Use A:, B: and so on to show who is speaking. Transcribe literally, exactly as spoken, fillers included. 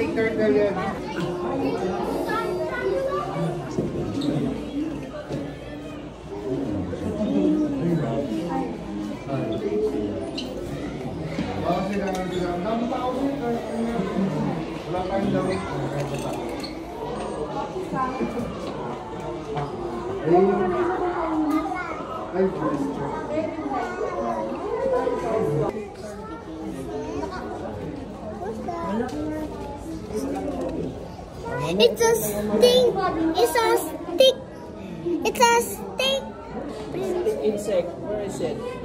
A: turtle yan. Wala kayong lawik. Ay,
B: it's a stick. It's a stick. It's a stick.
C: Insect. Where is it?